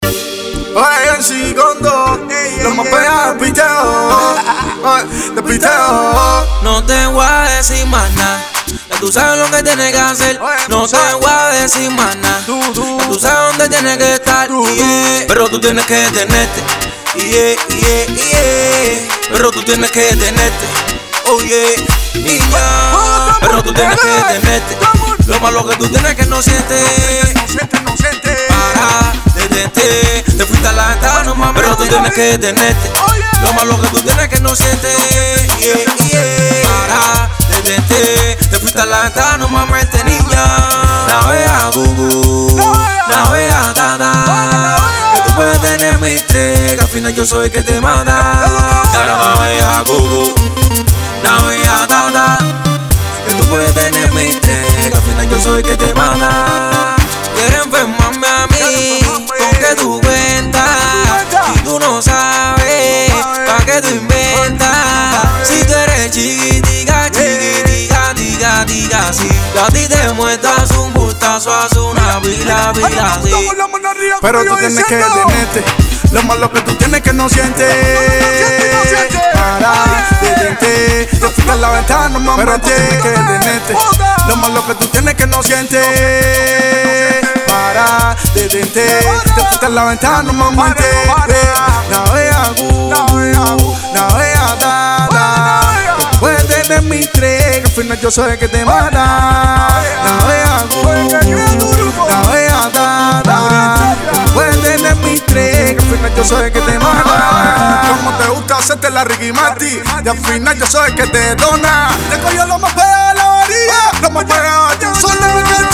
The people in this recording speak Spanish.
Oye, Yenci Kon2, lo más pegado de piteo, de piteo. No te voy a decir más nada, ya tú sabes lo que tienes que hacer. No te voy a decir más nada, ya tú sabes dónde tienes que estar. Pero tú tienes que detenerte, pero tú tienes que detenerte. Oye, niña, pero tú tienes que detenerte. Lo malo que tú tienes que no sientes. Para, detente, te fuiste a la ventana, mami, pero tú tienes que detenerte. Lo malo que tú tienes que no sientes. Para, detente, te fuiste a la ventana, mami, niña. Navega, gugu, navega, dada. Que tú puedes tener mi estrella, al final yo soy el que te manda. Navega, gugu, navega, dada. Que tú puedes tener mi estrella, al final yo soy el que te manda. Quieren enfermarme a mí, con que tú cuentas, y tú no sabes, pa' que tú inventas. Si tú eres chiquitica, sí, a ti te muestras un gustazo, haz una vila, sí. Pero tú tienes que detenerte, lo malo que tú tienes que no sientes. Para, detente, te fuiste a la ventana, mami, pero tienes que detenerte. Lo malo que tú tienes que no sientes. Para, detente, te fuiste a la ventana, mami, navega, navega, dada. Puedes tener mi tren, al final yo soy el que te manda. Navega, navega, dada. Puedes tener mi tren, al final yo soy el que te manda. Como te gusta hacerte la Ricky Marty, y al final yo soy el que te dona. Te cogió lo más pegado de la varilla, lo más pegado de un sol de